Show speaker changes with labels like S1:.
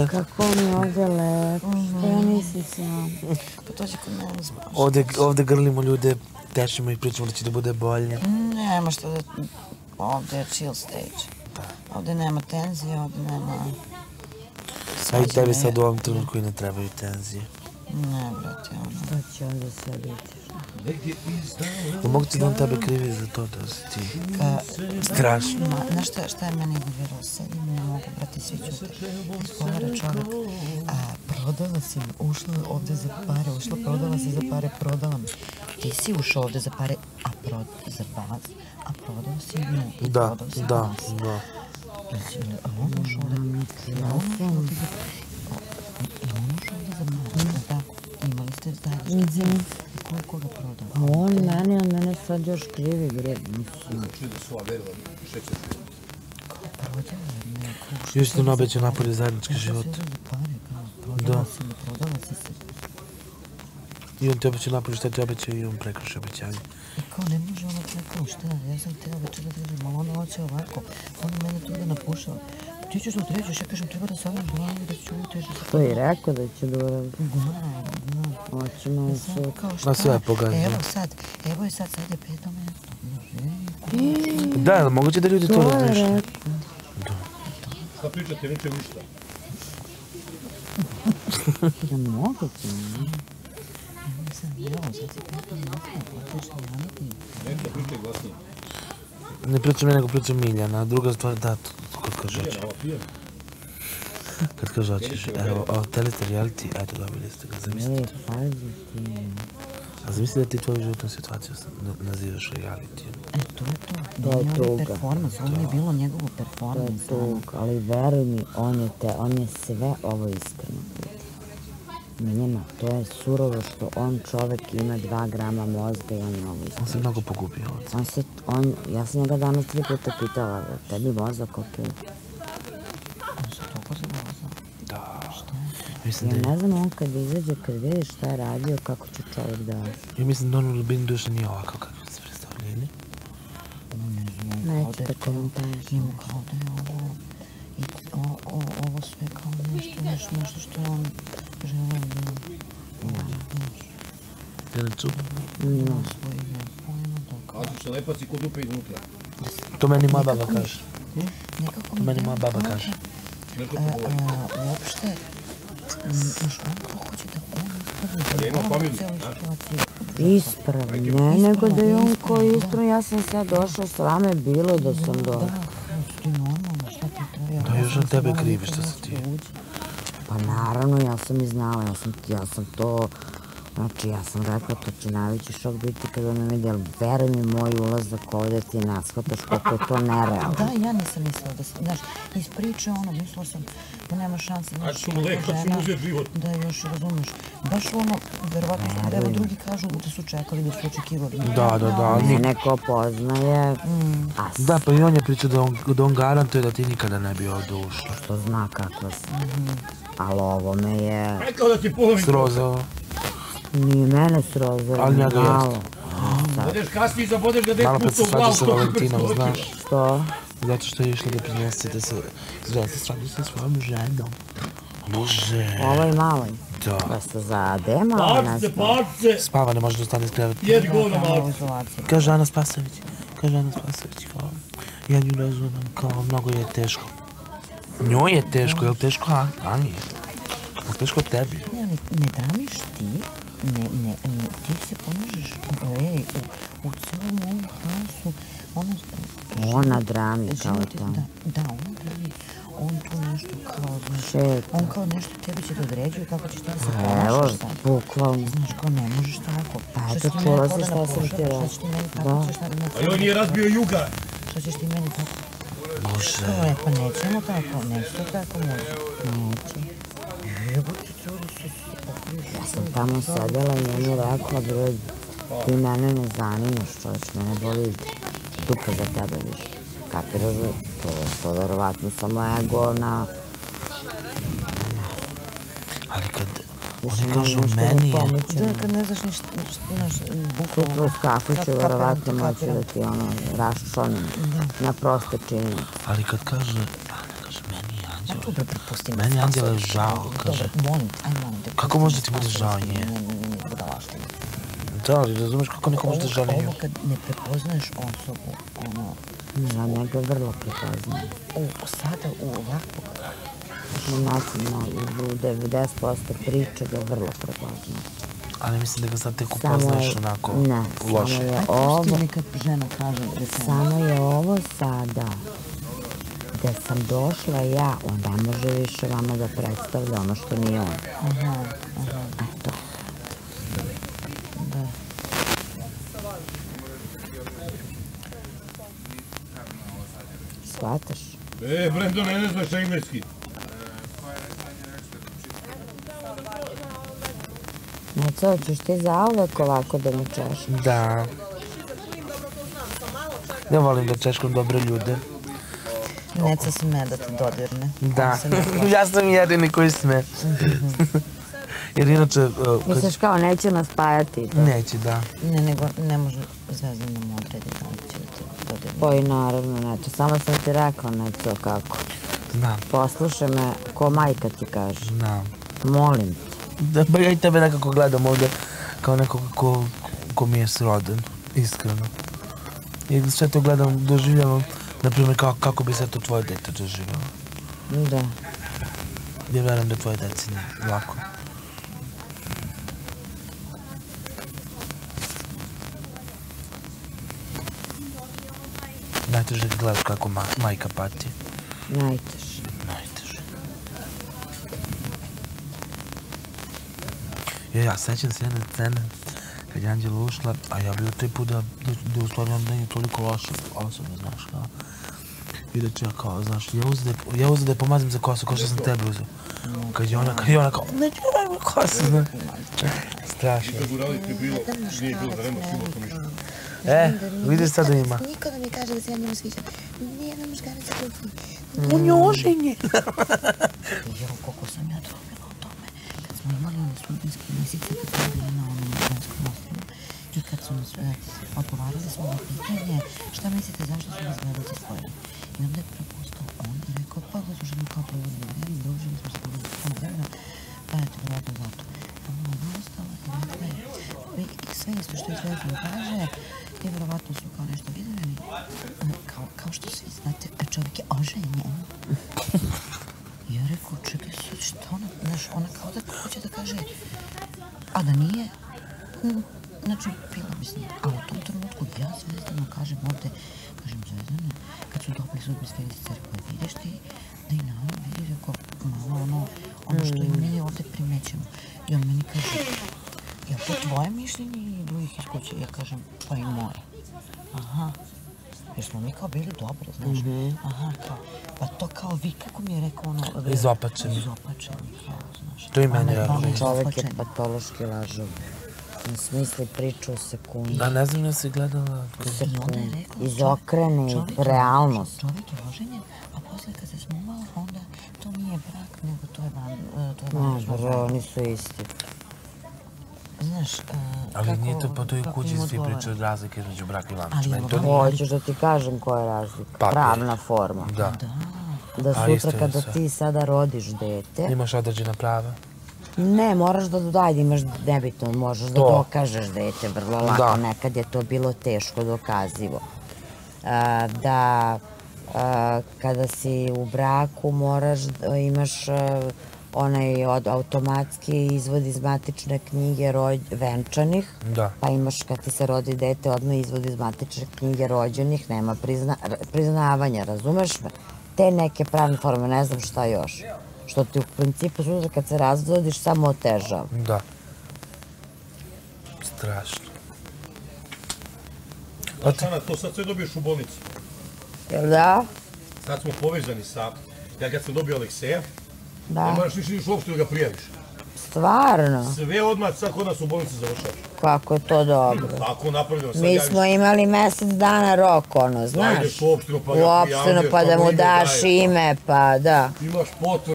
S1: je...
S2: Kako mi je ovdje lepo, što ja nisi sam.
S3: Pa to će kod mene zbaš.
S1: Ovdje grlimo ljude, tešimo i pričamo da će da bude bolje.
S3: Nema što da... Ovdje je chill stage. Ovdje nema tenzije, ovdje nema...
S1: A i tebi sad u ovom trenutku i ne trebaju tenzije.
S3: Ne, brate, ono...
S2: To će onda sve biti.
S1: Mogu ti da on tebe krivi za to da si ti strašno.
S3: Znaš šta je meni nerviralo? Sedim i ne mogu, brate, svi ćute. Izgovara čovjek. Prodala si mi, ušla ovdje za pare, prodala si za pare, prodala mi. Ti si ušao ovdje za pare, a prodao si nju.
S1: Da.
S3: A on ušao ovdje za pare, tako? Imali ste zajednički. Koga prodao?
S2: On mene sad još krivi, bre, mislim.
S1: Još ti ne obeća napolje zajednički život. Da. I on ti obeća napolje šta ti obeća i on prekrši obećanje.
S3: I kao ne može ona rekao šta, ja sam htjela večer da držim, ali ona hoće ovako, ona mene tu da napušala. Ti ćeš da određeš, ja kažem treba da savješ glavu da ću uteš.
S2: To je rekao da će da uradi. Hoćemo i sve.
S1: Na sve pogađa.
S3: Evo je sad je 5. mjesto.
S1: Da, moguće da ljudi to razmišljaju.
S4: Šta pričate, neće ništa?
S2: Ja mogu ti, ne?
S4: Neka pričaj glasnije.
S1: Ne pričam ja, nego pričam Miljana, a druga stvar, da, kad kaže hoćeš. Kad kaže hoćeš, evo, telite reality, eto, dobili ste ga, zamislite.
S2: Pazi ti.
S1: A zamisli da ti tvoju životnu situaciju nazivaš reality.
S3: To je to. To je performans, ovo je bilo njegovo performans.
S2: To je to, ali veruj mi, on je sve ovo iskreno. Miljana, to je surovo što on čovek ima 2 grama mozga i on je ovo iskreno.
S1: On se mnogo pogubio.
S2: Ja sam njega danas 3 puta pitala, tebi mozak okej?
S3: On se toliko zavozao.
S1: Da.
S2: Ja ne znam, on kad izađe, kad vidi šta je radio, kako će čovjek da...
S1: Ja mislim da on u dubini duše nije ovakav kako se predstavljeni.
S2: Neću da komentariš.
S3: Ima kao da je ovo sve kao nešto što je on želeo da...
S1: Je li čudno?
S4: Kažu se lepaci kod dupe iznutra.
S1: To meni moja baba kaže. To meni moja baba kaže.
S3: Uopšte, znaš, on kao hoće da on ispravlja.
S4: Ja imam familiju.
S2: Ispravlja, ne nego da je on ko ispravlja. Ja sam sad došla, s vama je bilo da sam došla.
S3: Da, ti normalno, šta ti treba?
S1: Da, još on tebe krivi što si ti.
S2: Pa naravno, ja sam i znala, ja sam to... Znači, ja sam rekla, to će najveći šok biti kada me vidi, ali veruj mi, moj ulazak ovdje ti nashvataš koliko je to nerealno.
S3: Da, ja nisam mislila da sam, znaš, iz priče ono, mislila sam da nema šanse, znaš,
S4: ima žena,
S3: da još razumeš. Baš ono, verovatno, evo drugi kažu da su čekali, da su očekivali.
S1: Da.
S2: Mene ko poznaje,
S1: Da, pa i on je pričao da on garantuje da ti nikada ne bi ovdje ušla.
S2: što zna kakva sam. Ali ovo me je...
S4: Rekao da ti polovim.
S1: Srozao.
S2: Nije mene srozalo,
S1: ali njega
S2: malo.
S4: Bodeš kasniji, zabodeš ga 10
S1: Malo pred se
S4: puta u glavu.
S1: svađa sa Valentinom, znaš.
S2: Što?
S1: Zato što je išla da prinese da se svađa sa svojom ženom. Bože.
S2: Ovoj maloj.
S1: Da.
S2: Pa se zadema,
S4: Parce!
S1: Spava, ne može da ostane iz kreveta.
S4: Jedi govno malce.
S1: Kaže Ana Spasović, kao, ja nju razumem, kao, mnogo je teško. Njoj je teško, je li teško Ani? Je li teško tebi?
S3: Ne dramiš ti, ti se pomažeš, u cijelom ovom haosu,
S2: ona drami kao tamo.
S3: Da, ona drami, on tu nešto kao, znaš, on kao nešto tebi će da određuje kako ćeš ti da se ponašaš sad.
S2: Evo, bukvalno.
S3: Znaš, kao ne možeš tako.
S2: Pa eto, čula si šta sam ti rekao.
S3: Šta ćeš ti meni tako, ćeš na
S4: A joj nije razbio Juga.
S3: Šta ćeš ti meni tako?
S1: Bože.
S3: Pa nećemo tako, nećemo tako može.
S2: Neće.
S3: Jebote, curi se
S2: Ja sam tamo sedjela i njemu rekla, broj, ti mene ne zanimaš, čovječ, mene boli dupe za tebe više. Kapiraš, to verovatno samo ego na...
S1: Ali kad oni kažu meni je...
S3: Da, kad ne znaš ništa, znaš, bukvalno...
S2: Kroz kafu će verovatno moći da ti raščonim na proste činjenice.
S1: Ali kad kaže, meni je anđeo
S3: Dobro, prepustim.
S1: Meni Anđela je žao, kaže.
S3: Dobro, molim te, aj molim te.
S1: Kako može da ti bude žao nje?
S3: Ne budalaština.
S1: Da, ali razumeš kako neko može da žali nju?
S3: Ovo kad ne prepoznaješ osobu, ono...
S2: Ja njega vrlo prepoznajem.
S3: Sada u ovakvu...
S2: U 90% priče ga vrlo prepoznajem.
S1: Ali mislim da ga sad tek upoznaš onako loše.
S2: Samo je ovo...
S3: Pusti mi kad žena kaže da se...
S2: Samo je ovo sada. Gde sam došla ja, on ne može više vama da predstavlja ono što nije on. Eto.
S3: Da.
S2: Shvataš?
S4: Brendon, ne znaš engleski.
S2: Neco, ćeš ti zauvek ovako da me češ?
S1: Da. Ja volim da češkam dobre ljude.
S3: Neca sme da te dodirne.
S1: Da, ja sam jedini koji sme. Jer inače...
S2: Misliš kao neće nas spajati?
S1: Neće, da.
S3: Ne, nego ne može Zvezdan nam odredi da li će da te dodirne.
S2: Pa i naravno, Neco. Samo sam ti rekla, Neco, kako.
S1: Znam.
S2: Poslušaj me, ko majka ti kaže.
S1: Znam.
S2: Molim te.
S1: Da, ja i tebe nekako gledam ovde kao nekoga ko mi je srodan, iskreno. I sve to gledam, doživljavam, naprimjer, kako bi se to tvoje dete doživljalo.
S2: Da.
S1: Ja verujem da tvoje deci ne, lako. Najteže da gledaš kako majka pati.
S2: Najteže.
S1: Najteže. Ja sećam se jedne scene kad je Anđela ušla, a ja bio taj put da u stvari on nije toliko loša osoba, znaš, kao. I da ću ja kao, znaš, ja uzem da je pomazim za kosu, kao što sam tebe uzeo. Kad je ona kao, neću radimo kosu, znaš. Strašno.
S4: Kad u Ralike bilo, nije bilo da nema života ništa.
S1: Vidiš sad da ima.
S5: Niko da mi kaže da se ja njemu sviđam. Nijedan muškarac se kupi.
S1: On je oženjen.
S3: Jer koliko sam ja dobila o tome. Kad smo imali one sudbinske mesice, kad smo bili na onom ženskom ostrvu i kad su nas odgovarali smo na pitanje šta mislite zašto su nas gledalci spojili. I onda je propustao on i rekao pa gledam ženu kao provodili vreme i družili smo se puno vremena, pa eto vjerojatno zato. Onda je ostala i rekla je sve isto što je Zvezdan kaže i vjerovatno su kao nešto vidjeli, kao što svi znate, čovjek je oženjen. I ja rekao, čekaj sad, šta ona, znaš, ona kao da hoće da kaže, a da nije, znači, bila bi s njim. A u tom trenutku ja Zvezdanu kažem ovde, kažem Zvezdane, kad su dobili sudbinske lisice, rekao, vidiš ti da i na ono vidi, rekao, malo ono što i mi ovde primećemo. I on meni kaže, je to tvoje mišljenje ili drugih iz kuće? Ja kažem, pa i moje. Aha. Jer smo mi kao bili dobre, znaš. Aha, kao, pa to kao vi, kako mi je rekao ono...
S1: Izopačeni.
S3: Izopačeni, kao, znaš.
S1: To i meni rekao.
S2: Čovek je patološki lažov. Ne smisli priču u sekundi.
S1: Da, ne znam da si gledala...
S2: Izokrene realnost.
S3: Čovjek je oženjen, a posle kad se smumala, onda to nije brak, nego to je
S2: Ne, oni su isti.
S3: Znaš,
S1: Ali nije to po toj kući svi pričaju razlike između braka i vanbračnog.
S2: Hoćeš da ti kažem koja je razlika? Pravna forma.
S1: Da.
S2: Da sutra kada ti sada rodiš dete...
S1: Imaš određena prava?
S2: Ne, moraš da dodaj, imaš nebitno, možeš da dokažeš dete vrlo lako. Nekad je to bilo teško dokazivo. Da kada si u braku moraš da imaš onaj automatski izvod iz matične knjige venčanih, pa imaš kad ti se rodi dete odmah izvod iz matične knjige rođenih, nema priznavanja, razumeš me? Te neke pravne forme, ne znam šta još. Što ti u principu sutra kad se razvodiš samo otežava.
S1: Da. Strašno.
S4: Ana, to sad sve dobiješ u bolnici.
S2: Jel da?
S4: Sad smo povezani sa... Ja kad sam dobio Alekseja, ne moraš više niš uopšte da ga prijaviš.
S2: Stvarno?
S4: Sve odmah sad kod nas u bolnici završavaš.
S2: Kako je to dobro.
S4: Tako napravljeno.
S2: Mi smo imali mesec dana rok, ono, znaš?
S4: Zajdeš u opštinu pa ga
S2: prijavlješ. U opštinu pa da mu daš ime, pa da.
S4: Imaš potvrdu.